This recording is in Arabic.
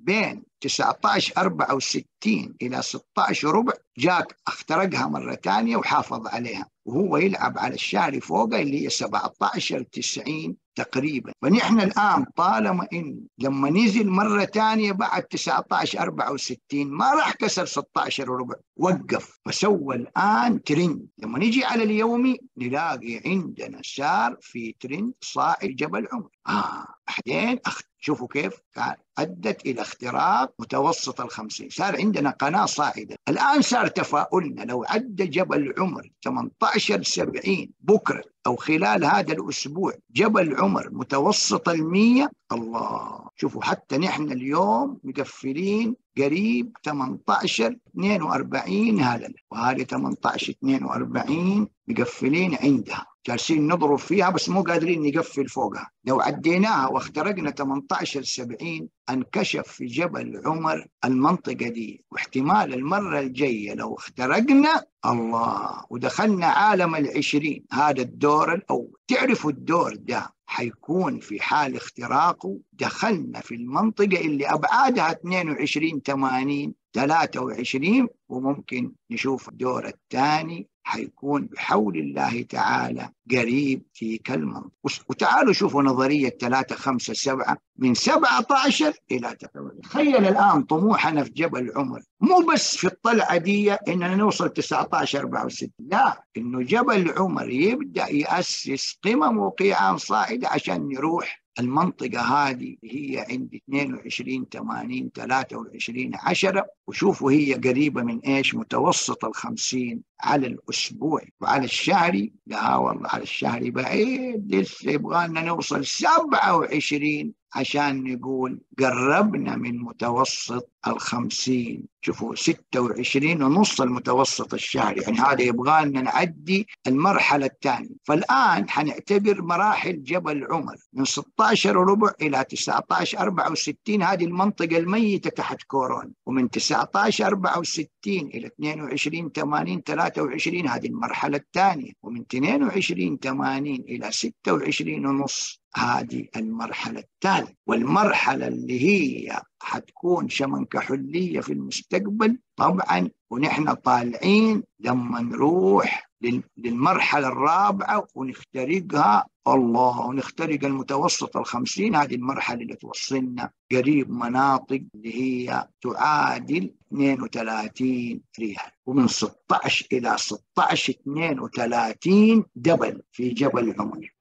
بين 1964 إلى 16 وربع جاك اخترقها مرة ثانية وحافظ عليها، وهو يلعب على الشهر فوقه اللي هي 1790 تقريبا. فنحن الآن طالما إن لما نزل مرة ثانية بعد 1964 ما راح كسر 16 وربع، وقف، فسوى الآن ترند. لما نجي على اليومي نلاقي عندنا سار في ترند صاعد جبل عمر. بعدين شوفوا كيف أدت إلى اختراق متوسط ال50، صار عندنا قناة صاعدة. الآن صار تفاؤلنا لو عدى جبل عمر 1870 بكرة أو خلال هذا الأسبوع جبل عمر متوسط ال100، الله، شوفوا حتى نحن اليوم مقفلين قريب 1842 هللة، وهذه 1842 مقفلين عندها، جالسين نضرب فيها بس مو قادرين نقفل فوقها. لو عديناها واخترقنا 1870 انكشف في جبل عمر المنطقة دي، واحتمال المرة الجاية لو اخترقنا الله ودخلنا عالم ال20 هذا الدور الأول، تعرفوا الدور ده حيكون في حال اختراقه دخلنا في المنطقة اللي أبعادها 22 80 23، وممكن نشوف الدور الثاني حيكون بحول الله تعالى قريب في كالمنطقة. وتعالوا شوفوا نظرية 3 5 7 من 17 إلى 8. تخيل الآن طموحنا في جبل عمر مو بس في الطلعة دي إننا نوصل 19 64، لا، إنه جبل عمر يبدأ يأسس قمم وقيعان صاعدة عشان نروح المنطقة هذه هي عند 22 80 23 10. وشوفوا هي قريبة من إيش؟ متوسط ال50 على الأسبوع، وعلى الشهري لا والله على الشهري بعيد، لسه يبغانا نوصل 27 عشان نقول قربنا من متوسط ال50. شوفوا 26 ونص المتوسط الشهري، يعني هذا يبغانا نعدي المرحلة الثانية. فالآن حنعتبر مراحل جبل عمر من 16 وربع إلى 19 64 هذه المنطقة الميتة تحت كورونا، ومن 19 64 إلى 22 80 23 هذه المرحلة الثانية، ومن 22 80 إلى 26 ونص هذه المرحلة الثالثة. والمرحلة اللي هي حتكون شمن كحلية في المستقبل طبعا، ونحن طالعين لما نروح للمرحلة الرابعة ونخترقها الله، ونخترق المتوسط ال50، هذه المرحلة اللي توصلنا قريب مناطق اللي هي تعادل 32 ريال، ومن 16 إلى 16 32 دبل في جبل عمر.